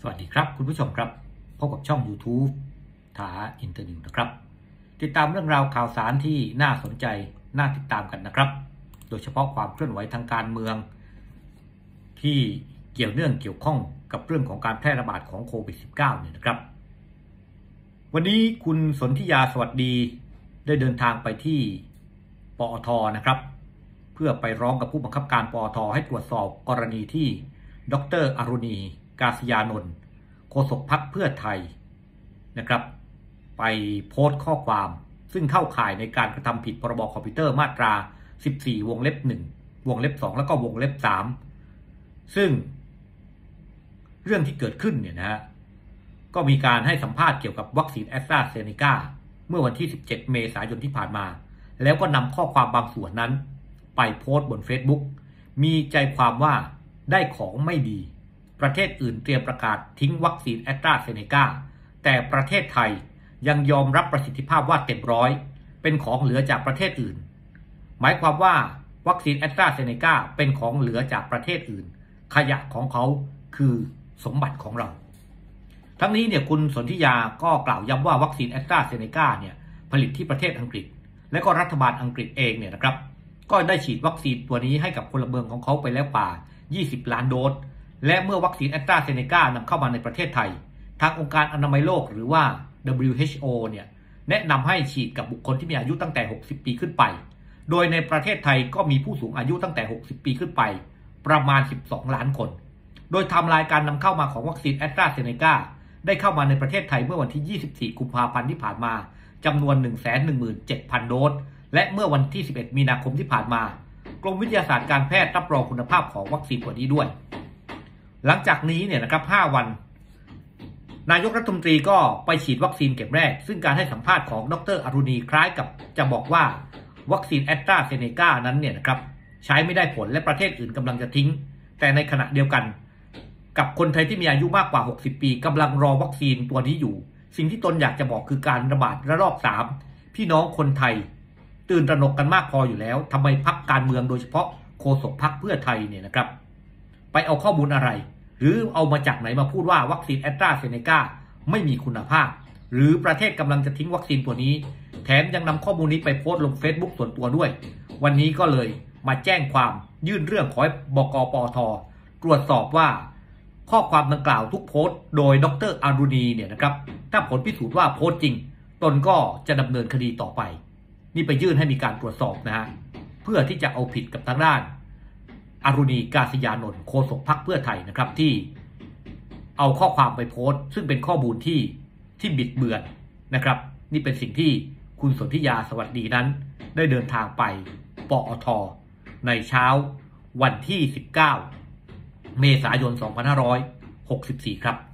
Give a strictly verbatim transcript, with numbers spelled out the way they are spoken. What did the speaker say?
สวัสดีครับคุณผู้ชมครับพบกับช่อง YouTube ถาอินเตอร์นิวนะครับติดตามเรื่องราวข่าวสารที่น่าสนใจน่าติดตามกันนะครับโดยเฉพาะความเคลื่อนไหวทางการเมืองที่เกี่ยวเนื่องเกี่ยวข้องกับเรื่องของการแพร่ระบาดของโควิด สิบเก้า เนี่ยนะครับวันนี้คุณสนธิยาสวัสดีได้เดินทางไปที่ปอท.นะครับเพื่อไปร้องกับผู้บังคับการปอท.ให้ตรวจสอบกรณีที่ดร.อรุณีกาศยานนท์โฆษกพรรคเพื่อไทยนะครับไปโพสต์ข้อความซึ่งเข้าข่ายในการกระทำผิดพรบคอมพิวเตอร์มาตราสิบสี่วงเล็บหนึ่งวงเล็บสองแล้วก็วงเล็บสามซึ่งเรื่องที่เกิดขึ้นเนี่ยนะฮะก็มีการให้สัมภาษณ์เกี่ยวกับวัคซีนแอสตราเซเนกาเมื่อวันที่สิบเจ็ดเมษายนที่ผ่านมาแล้วก็นำข้อความบางส่วนนั้นไปโพสต์บน Facebook มีใจความว่าได้ของไม่ดีประเทศอื่นเตรียมประกาศทิ้งวัคซีนแอสตราเซเนกาแต่ประเทศไทยยังยอมรับประสิทธิภาพว่าเต็มร้อยเป็นของเหลือจากประเทศอื่นหมายความว่าวัคซีนแอสตราเซเนกาเป็นของเหลือจากประเทศอื่นขยะของเขาคือสมบัติของเราทั้งนี้เนี่ยคุณสนธิยาก็กล่าวย้ำว่าวัคซีนแอสตราเซเนกาเนี่ยผลิตที่ประเทศอังกฤษและก็รัฐบาลอังกฤษเองเนี่ยนะครับก็ได้ฉีดวัคซีนตัวนี้ให้กับพลเมืองของเขาไปแล้วกว่ายี่สิบล้านโดสและเมื่อวัคซีนแอสตราเซเนกานำเข้ามาในประเทศไทยทางองค์การอนามัยโลกหรือว่า ดับเบิลยู เอช โอ เนี่ยแนะนำให้ฉีดกับบุคคลที่มีอายุตั้งแต่หกสิบปีขึ้นไปโดยในประเทศไทยก็มีผู้สูงอายุตั้งแต่หกสิบปีขึ้นไปประมาณสิบสองล้านคนโดยไทม์ไลน์การนำเข้ามาของวัคซีนแอสตราเซเนกาได้เข้ามาในประเทศไทยเมื่อวันที่ยี่สิบสี่กุมภาพันธ์ที่ผ่านมาจำนวน หนึ่งแสนหนึ่งหมื่นเจ็ดพัน โดสและเมื่อวันที่สิบเอ็ดมีนาคมที่ผ่านมากรมวิทยาศาสตร์การแพทย์รับรองคุณภาพของวัคซีนตัวนี้ด้วยหลังจากนี้เนี่ยนะครับห้าวันนายกรัฐมนตรีก็ไปฉีดวัคซีนเข็มแรกซึ่งการให้สัมภาษณ์ของดร.อรุณีคล้ายกับจะบอกว่าวัคซีนแอสตราเซเนกานั้นเนี่ยนะครับใช้ไม่ได้ผลและประเทศอื่นกำลังจะทิ้งแต่ในขณะเดียวกันกับคนไทยที่มีอายุมากกว่าหกสิบปีกำลังรอวัคซีนตัวนี้อยู่สิ่งที่ตนอยากจะบอกคือการระบาดระลอกสามพี่น้องคนไทยตื่นตระหนกกันมากพออยู่แล้วทำไมพรรคการเมืองโดยเฉพาะโฆษกพรรคเพื่อไทยเนี่ยนะครับไปเอาข้อมูลอะไรหรือเอามาจากไหนมาพูดว่าวัคซีนแอสตราเซเนกาไม่มีคุณภาพหรือประเทศกำลังจะทิ้งวัคซีนตัวนี้แถมยังนำข้อมูลนี้ไปโพสต์ลง Facebook ส่วนตัวด้วยวันนี้ก็เลยมาแจ้งความยื่นเรื่องขอให้บก.ปอท.ตรวจสอบว่าข้อความดังกล่าวทุกโพสต์โดยดร.อรุณีเนี่ยนะครับถ้าผลพิสูจน์ว่าโพสต์จริงตนก็จะดำเนินคดีต่อไปนี่ไปยื่นให้มีการตรวจสอบนะฮะเพื่อที่จะเอาผิดกับทางด้านอรุณีกาศยานนท์โฆษกพรรคเพื่อไทยนะครับที่เอาข้อความไปโพสต์ซึ่งเป็นข้อมูลที่ที่บิดเบือนนะครับนี่เป็นสิ่งที่คุณสนธิยาสวัสดีนั้นได้เดินทางไปปอท.ในเช้าวันที่สิบเก้าเมษายนสองพันห้าร้อยหกสิบสี่ครับ